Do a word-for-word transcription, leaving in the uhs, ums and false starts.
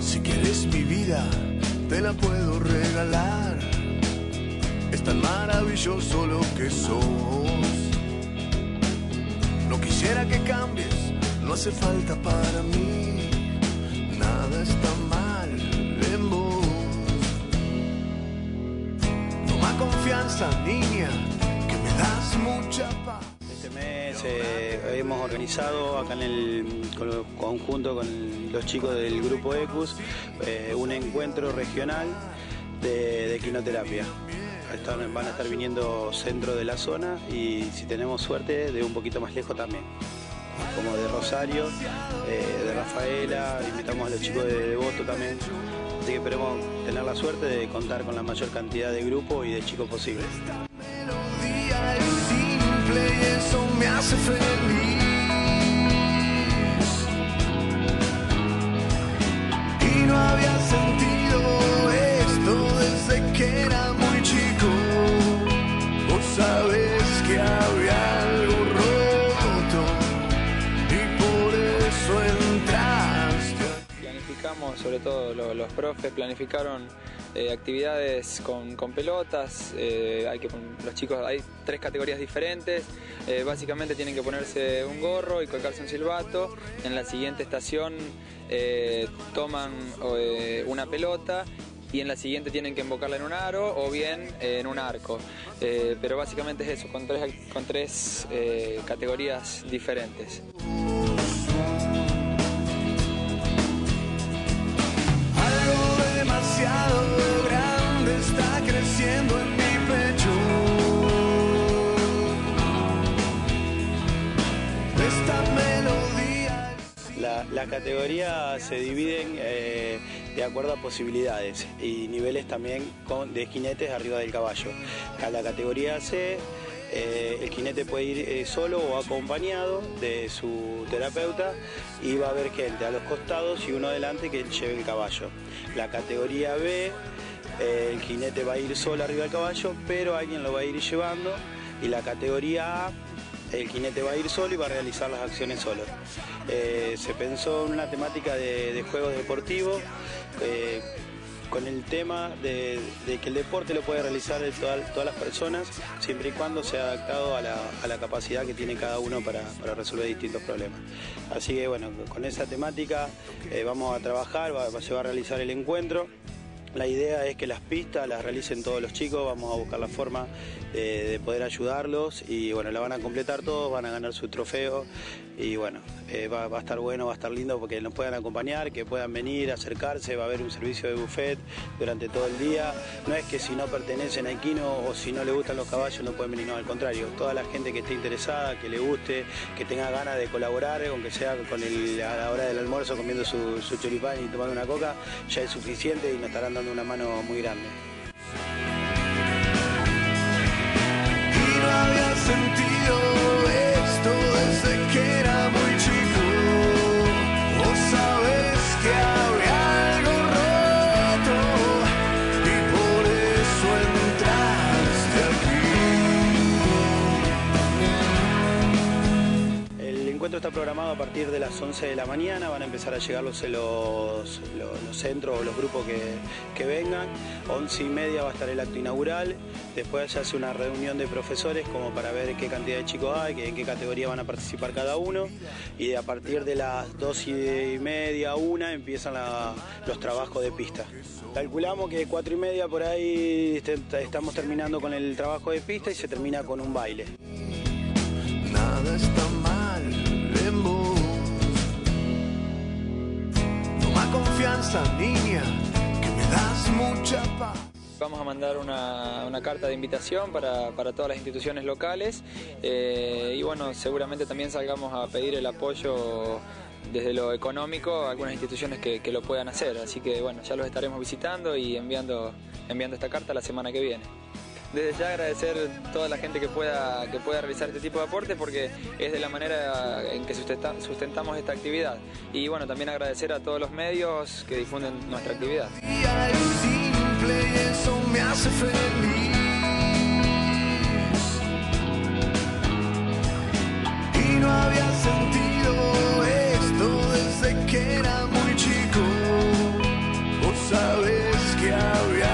Si quieres mi vida, te la puedo regalar. Es tan maravilloso lo que sos. No quisiera que cambies, no hace falta para mí. Nada está mal en vos. Toma confianza, niña, que me das mucha paz. Este mes eh, hemos organizado acá en el con, conjunto con los chicos del grupo EQUUS eh, un encuentro regional de, de equinoterapia. Están, van a estar viniendo centro de la zona y si tenemos suerte de un poquito más lejos también, como de Rosario, eh, de Rafaela, invitamos a los chicos de Devoto también, así que esperemos tener la suerte de contar con la mayor cantidad de grupos y de chicos posibles. Eso me hace feliz y no había sentido esto desde que era muy chico. Vos sabés que había algo roto y por eso entraste. Planificamos, sobre todo los, los profes planificaron Eh, actividades con, con pelotas, eh, hay que, los chicos, hay tres categorías diferentes, eh, básicamente tienen que ponerse un gorro y colgarse un silbato, en la siguiente estación eh, toman eh, una pelota y en la siguiente tienen que embocarla en un aro o bien eh, en un arco, eh, pero básicamente es eso, con tres, con tres eh, categorías diferentes. Demasiado grande está creciendo en mi pecho. Esta melodía. La, las categorías se dividen eh, de acuerdo a posibilidades y niveles también con, de jinetes arriba del caballo. A la categoría C, eh, el jinete puede ir eh, solo o acompañado de su terapeuta y va a haber gente a los costados y uno adelante que lleve el caballo. La categoría B, eh, el jinete va a ir solo arriba del caballo, pero alguien lo va a ir llevando. Y la categoría A, el jinete va a ir solo y va a realizar las acciones solo. Eh, se pensó en una temática de, de juegos deportivos, eh, con el tema de, de que el deporte lo puede realizar toda, todas las personas, siempre y cuando sea adaptado a la, a la capacidad que tiene cada uno para, para resolver distintos problemas. Así que bueno, con esa temática eh, vamos a trabajar, va, se va a realizar el encuentro. La idea es que las pistas las realicen todos los chicos, vamos a buscar la forma de, de poder ayudarlos y bueno, la van a completar todos, van a ganar su trofeo y bueno, eh, va, va a estar bueno, va a estar lindo porque nos puedan acompañar, que puedan venir, acercarse, va a haber un servicio de buffet durante todo el día. No es que si no pertenecen a Equino o si no les gustan los caballos no pueden venir, no, al contrario, toda la gente que esté interesada, que le guste, que tenga ganas de colaborar, aunque sea con el, a la hora del almuerzo comiendo su, su choripán y tomando una coca, ya es suficiente y nos estarán dando una mano muy grande. Y no había sentido esto desde que era muy chico. Vos sabés que había algo roto y por eso entraste aquí. El encuentro está programado a partir de las once de la mañana, van a empezar a llegar los, los, los, los centros o los grupos que, que vengan. once y media va a estar el acto inaugural, después se hace una reunión de profesores como para ver qué cantidad de chicos hay, en qué categoría van a participar cada uno, y a partir de las dos y media, una, empiezan la, los trabajos de pista. Calculamos que cuatro y media por ahí estamos terminando con el trabajo de pista y se termina con un baile. Nada está mal en vos. Toma confianza, niña, que me das mucha paz. Vamos a mandar una, una carta de invitación para, para todas las instituciones locales eh, y bueno, seguramente también salgamos a pedir el apoyo desde lo económico a algunas instituciones que, que lo puedan hacer, así que bueno, ya los estaremos visitando y enviando, enviando esta carta la semana que viene. Desde ya agradecer a toda la gente que pueda, que pueda realizar este tipo de aportes porque es de la manera en que sustenta, sustentamos esta actividad. Y bueno, también agradecer a todos los medios que difunden nuestra actividad. Y eso me hace feliz. Y no había sentido esto desde que era muy chico. labial.